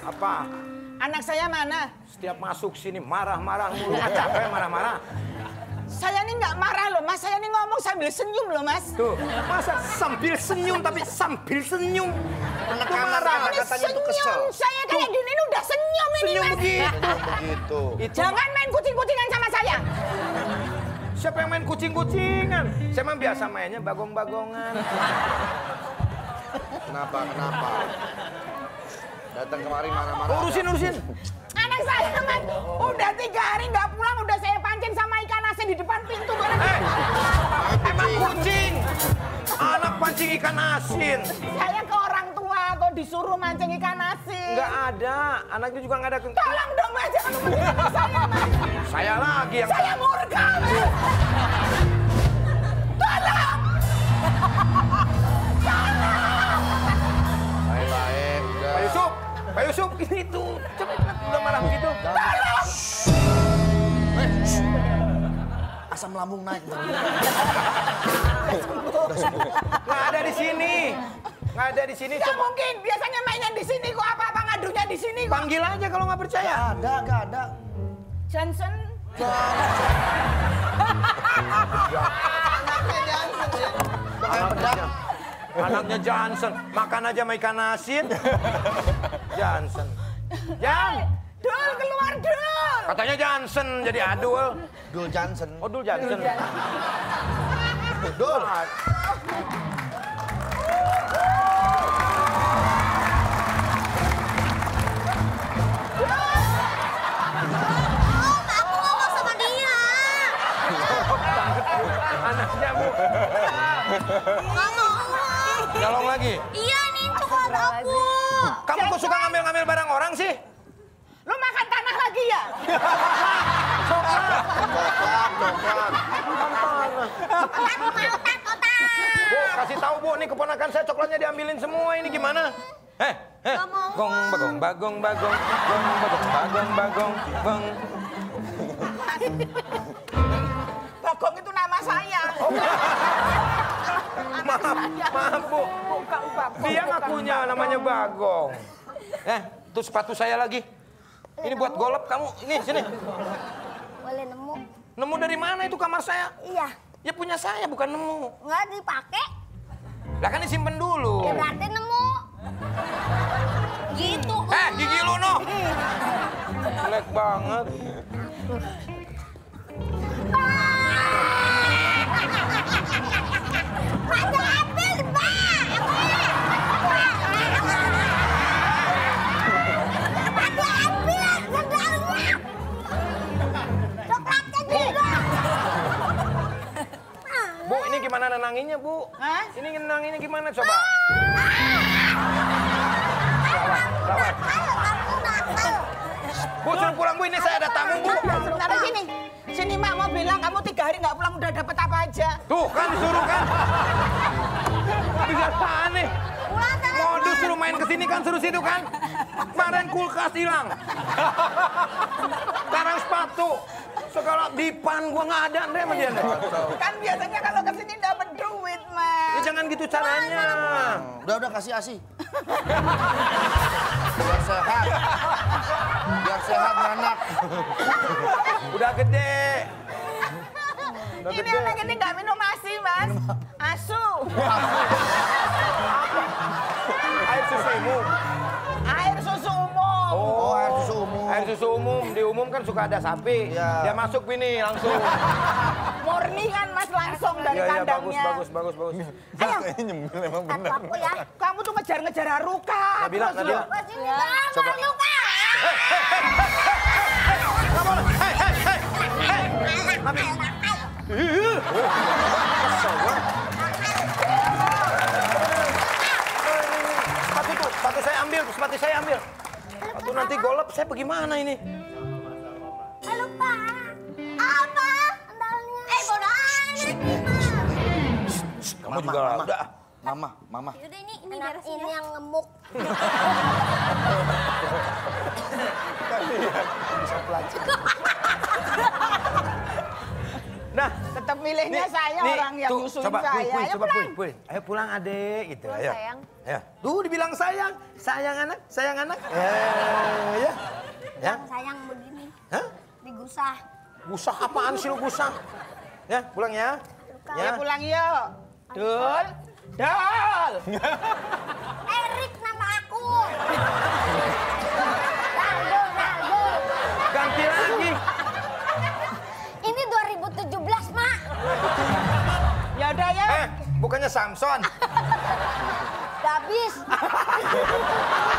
Apa? Anak saya mana? Setiap masuk sini marah-marah mulu. Capek marah-marah. Saya ini nggak marah loh mas, saya ini ngomong sambil senyum loh mas. Tuh, masa sambil senyum tapi sambil senyum. Anak marah katanya itu kesel. Saya kayak gini ini udah senyum ini Senyum mas. begitu. Begitu. Jangan main kucing-kucingan sama saya. Siapa yang main kucing-kucingan? Saya mah biasa mainnya bagong-bagongan. Kenapa? Datang kemari marah-marah. Urusin. Anak saya mas, udah 3 hari nggak pulang, udah saya pancing sama ikan asin di depan pintu. Emang kucing. Anak pancing ikan asin. Saya ke orang tua kok disuruh mancing ikan asin. Nggak ada, anaknya juga nggak ada. Tolong dong mas, jangan menghina saya mas. Saya lagi yang... Saya murka mas. Tolong. Baik, udah. Pak Yusuf, ini tuh. Coba udah marah begitu. Tolong. Asam lambung naik. Nggak ada di sini. Nggak ada di sini. Nggak Coba mungkin, biasanya mainnya di sini kok, apa-apa ngadunya di sini kok. panggil aja kalau nggak percaya. Gak ada. Johnson. Anaknya Johnson, makan aja sama ikan asin. Johnson. Jan, Dul, keluar Dul. katanya Johnson jadi Adul. Dul Johnson. Oh, Dul Johnson. Dul. Aku ngomong sama dia. Anaknya, Bu. Nggak mau. Nyolong lagi. Iya nih coklat aku. Kamu kok suka ngambil-ngambil barang orang sih? Lu makan tanah lagi ya? Coklat. Bu, kasih tahu Bu, nih keponakan saya coklatnya diambilin semua, ini gimana? Nggak mau. Gong bagong bagong, gong bagong bagong, gong. Bagong itu nama saya. Maaf Bu. Bukan Bagong. Dia ngakunya namanya Bagong. Tuh sepatu saya lagi. Ini buat golep kamu. Ini sini. Boleh nemu? Nemu dari mana itu kamar saya? Iya. Ya punya saya, bukan nemu. Nggak dipakai? Lah kan disimpan dulu. Ya berarti nemu. Gitu. Gigi lu no. Jelek banget. Ada apel, Pak. Ada apel sebenarnya. Coklatnya juga. Bu, ini gimana nenanginnya, Bu? Hah? Ini nenanginnya gimana coba? Lawat. Bu, suruh pulang Bu, ini saya ada tamu Bu. Sebentar sini. Sini Mak mau bilang kamu 3 hari nggak pulang udah dapat apa aja. Tuh kan disuruh kan. Kebiasaan nih. Modus suruh main kesini kan suruh situ kan. Kemarin kulkas hilang. Sekarang sepatu. Segala dipan gua nggak ada nih sama dia nih. Kan biasanya kalau kesini dapat duit Mak. Ya jangan gitu caranya. Udah kasih ASI. Biar sehat. Biar sehat anak. Udah gede. Udah Ini gede. anak ini nggak minum ASI Mas. Asu. Air susu umum. Air susu umum. Oh, air susu umum. Air susu umum. Di umum kan suka ada sapi. Iya. Dia masuk ini langsung. Murni kan Mas langsung dari Iya, kandangnya. bagus. Ayo. Kayaknya nyemil emang bener. Aku ya. Kamu tuh ngejar-ngejar Haruka. Nabila. Coba. Luka. Nggak boleh. Hei. Nabi. Sepatu saya ambil. Sepatu nanti golep, saya bagaimana ini? Lupa. Apa? Andalnya. Bodoh amat. Kamu juga udah. Mama. Yaudah ini beres ini yang ngemuk. Nah, Tetap milihnya saya orang yang tuh, nyusuin coba, saya. Puy, Ayo coba pulang. Puy. Ayo pulang adek gitu. Ayo. sayang. Ayo. Tuh dibilang sayang. Sayang anak. Ya? Sayang begini. Hah? Digusah. Gusah apaan sih lu gusah? Ya, pulang ya. Ya pulang yuk. Dul. Dul. Erik nama aku. Naldo. Ganti lagi. Ini 2017, Mak. Ya udah ya. Bukannya Samson. Udah habis.